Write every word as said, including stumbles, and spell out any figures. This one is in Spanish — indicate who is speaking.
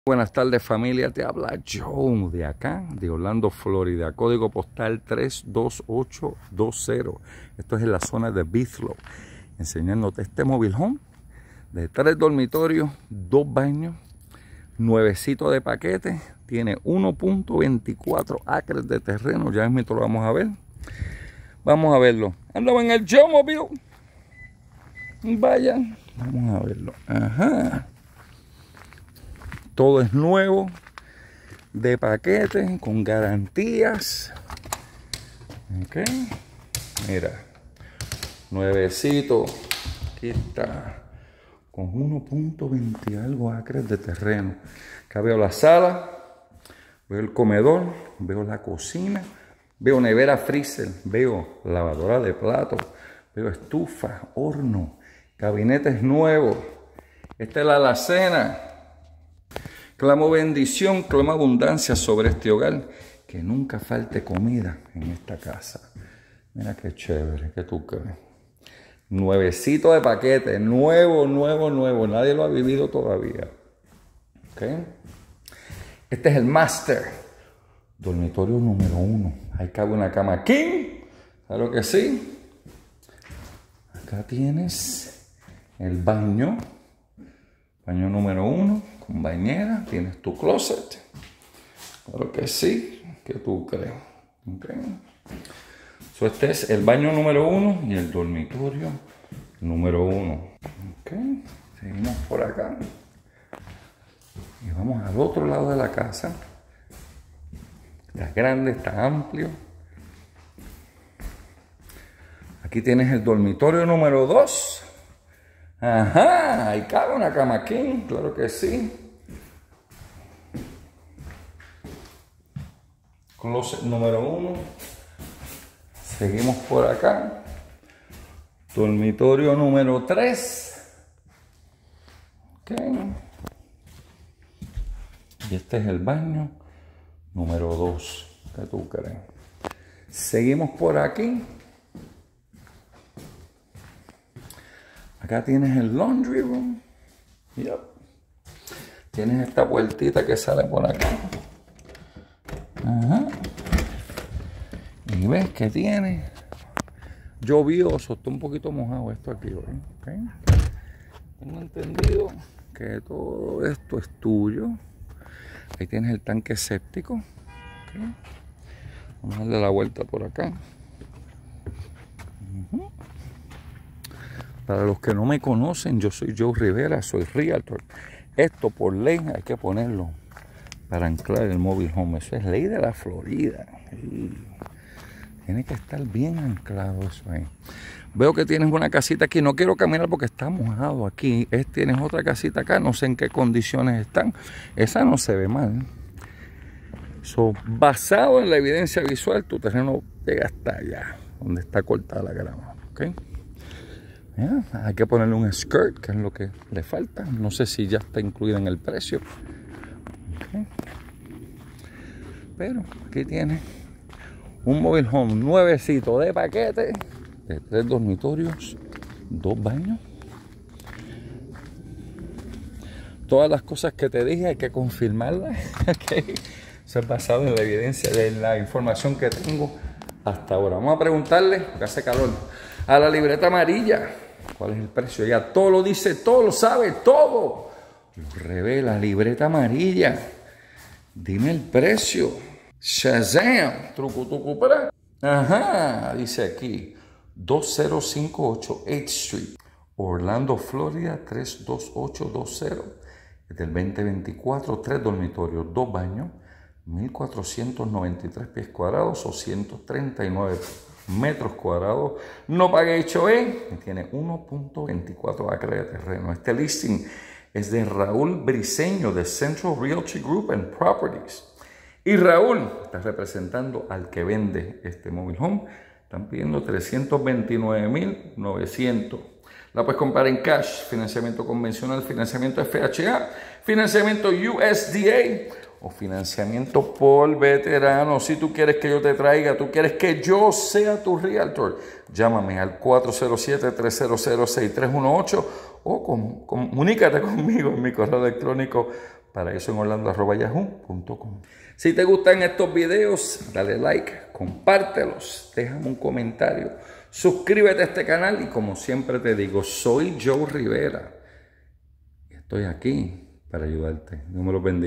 Speaker 1: Buenas tardes, familia, te habla Joe de acá, de Orlando, Florida, código postal tres dos ocho dos cero. Esto es en la zona de Bithlow, enseñándote este mobile home de tres dormitorios, dos baños, nuevecito de paquete, tiene uno punto veinticuatro acres de terreno. Ya mismo lo vamos a ver. Vamos a verlo. Andaba en el Joe Mobile. Vaya, vamos a verlo. Ajá. Todo es nuevo, de paquete, con garantías. Ok, mira, nuevecito. Aquí está, con uno punto veinte algo acres de terreno. Acá veo la sala, veo el comedor, veo la cocina, veo nevera freezer, veo lavadora de platos, veo estufa, horno, gabinetes nuevos. Esta es la alacena. Clamo bendición, clamo abundancia sobre este hogar, que nunca falte comida en esta casa. Mira qué chévere, ¿qué tú crees? Nuevecito de paquete, nuevo, nuevo, nuevo. Nadie lo ha vivido todavía. ¿Okay? Este es el master. Dormitorio número uno. Ahí cabe una cama king. Claro que sí. Acá tienes el baño. Baño número uno. Con bañera, tienes tu closet. Claro que sí. ¿Qué tú crees? Okay. So, este es el baño número uno y el dormitorio número uno. Okay. Seguimos por acá. Y vamos al otro lado de la casa. Está grande, está amplio. Aquí tienes el dormitorio número dos. Ajá, ahí cabe una cama king, claro que sí. Closet número uno. Seguimos por acá. Dormitorio número tres. Ok. Y este es el baño número dos. ¿Qué tú crees? Seguimos por aquí. Acá tienes el laundry room. Yep. Tienes esta puertita que sale por acá. Ajá. Y ves que tiene llovioso, está un poquito mojado esto aquí hoy. ¿Okay? Tengo entendido que todo esto es tuyo. Ahí tienes el tanque séptico. ¿Okay? Vamos a darle la vuelta por acá. Uh-huh. Para los que no me conocen, yo soy Joe Rivera, soy realtor. Esto por ley hay que ponerlo para anclar el mobile home. Eso es ley de la Florida. Sí. Tiene que estar bien anclado eso ahí. Veo que tienes una casita aquí. No quiero caminar porque está mojado aquí. Es, tienes otra casita acá. No sé en qué condiciones están. Esa no se ve mal. So, basado en la evidencia visual, tu terreno llega hasta allá, donde está cortada la grama. ¿Okay? Yeah, hay que ponerle un skirt, que es lo que le falta. No sé si ya está incluido en el precio. Okay. Pero aquí tiene un mobile home nuevecito de paquete, de tres dormitorios, dos baños. Todas las cosas que te dije hay que confirmarlas. Okay. Eso es basado en la evidencia, de la información que tengo hasta ahora. Vamos a preguntarle, que hace calor, a la libreta amarilla, ¿cuál es el precio? Ya todo lo dice, todo lo sabe, todo lo revela, libreta amarilla. Dime el precio. Shazam, truco, truco, para. Ajá, dice aquí, dos cero cinco ocho eighth Street, Orlando, Florida, tres dos ocho dos cero. Es del veinte veinticuatro, tres dormitorios, dos baños, mil cuatrocientos noventa y tres pies cuadrados o ciento treinta y nueve metros cuadrados. No pague H O A y tiene uno punto veinticuatro acres de terreno. Este listing es de Raúl Briceño de Central Realty Group and Properties. Y Raúl está representando al que vende este mobile home. Están pidiendo trescientos veintinueve mil novecientos. La puedes comprar en cash, financiamiento convencional, financiamiento F H A, financiamiento U S D A o financiamiento por veterano. Si tú quieres que yo te traiga, tú quieres que yo sea tu realtor, llámame al cuatro cero siete, tres cero cero, seis tres uno ocho o com comunícate conmigo en mi correo electrónico para eso en orlando arroba yahoo punto com. Si te gustan estos videos, dale like, compártelos, déjame un comentario, suscríbete a este canal y como siempre te digo, soy Joe Rivera. Estoy aquí para ayudarte. Dios me lo bendiga.